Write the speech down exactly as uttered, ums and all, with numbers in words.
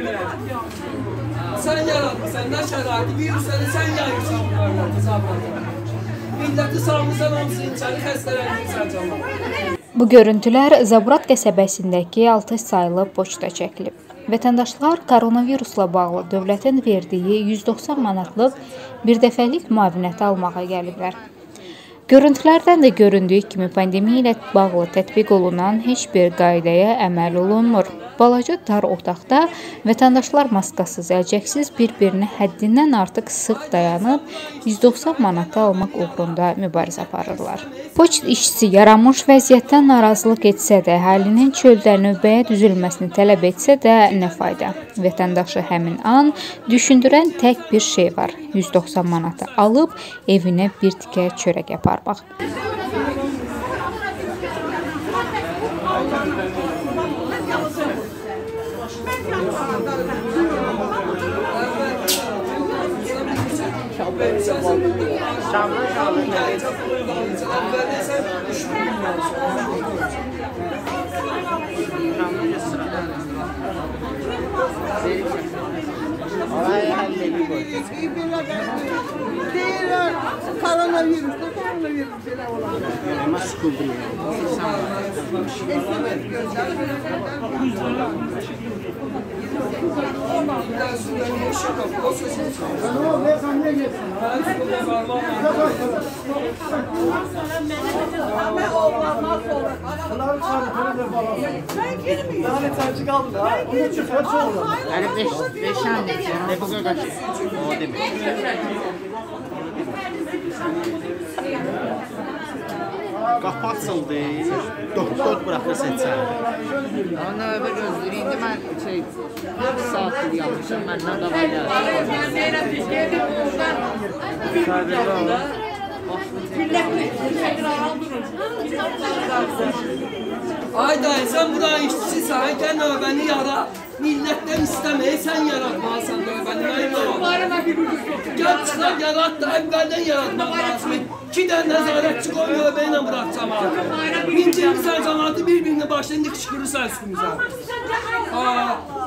Sən yaratmışsan, nə şəraiti, virusları sən yayırsan bunlarla, təsavvurata. Milləti sağlıqsan, hamısını içəri xəstələndirsən canım. Bu görüntülər Zabrat qəsəbəsindəki altı saylı poçta çəkilib. Vətəndaşlar koronavirusla bağlı dövlətin verdiyi yüz doxsan manatlıq birdəfəlik müavinəti almağa gəliblər. Görüntülərdən də göründüyü kimi pandemiya ilə bağlı tətbiq olunan heç bir qaydaya əməl olunmur. Balaca dar otaqda vətəndaşlar maskasız, əlcəksiz bir-birini həddindən artıq sıx dayanıb yüz doxsan manatı almaq uğrunda mübarizə aparırlar. Poçt işçisi yaranmış vəziyyətdən narazılıq etsə də, əhalinin çöldə növbəyə düzülməsini tələb etsə də nə fayda? Vətəndaşı həmin an düşündürən tək bir şey var. yüz doxsan manatı alıb evinə bir tikə çörək aparmaq. Koronavirüsdə, koronavirüs belə olar. Ama sıkıldım ya. Yani beş, beş anne, ne bu kadar? O demek. Qapı açıldı, doktor buraxırsan sən. Ana evə gözləyir, indi mən şey, bir saatdir yapmışım, məndən davay Ay dayı, sən bura işçisən, gən növbəni yara. Millətdən istəməyi, sən yaratmalısan növbəni, ayıb olalım. Gəl çıxar, yarat da, əvvəldən yaratmaq lazım. İki dən nəzarətçi qoy növbə ilə bıraxacam abi. Mincinci sən cəmatı bir-birinin başında qışqırırsan üstümüzə.